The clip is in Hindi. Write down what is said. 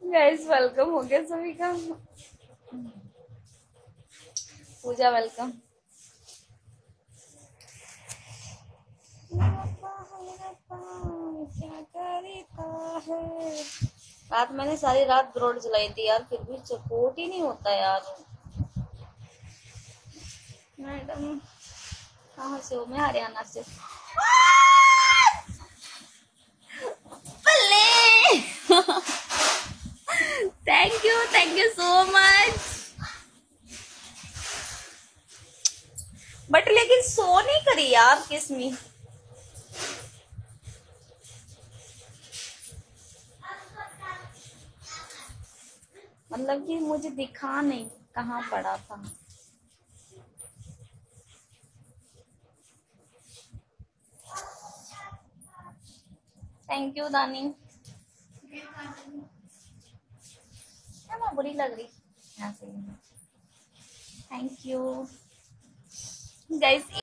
गाइस वेलकम हो गया सभी का। पूजा वेलकम। क्या करता है। रात मैंने सारी रात ब्रोड जलाई थी यार, फिर भी सपोर्ट ही नहीं होता यार। मैडम कहाँ से हो? मैं हरियाणा से। Thank you so much. But लेकिन सो नहीं करी यार किसमी। मतलब कि मुझे दिखा नहीं कहाँ पड़ा था। थैंक यू दानी। मैं बुरी लग रही यहाँ से। Thank you guys.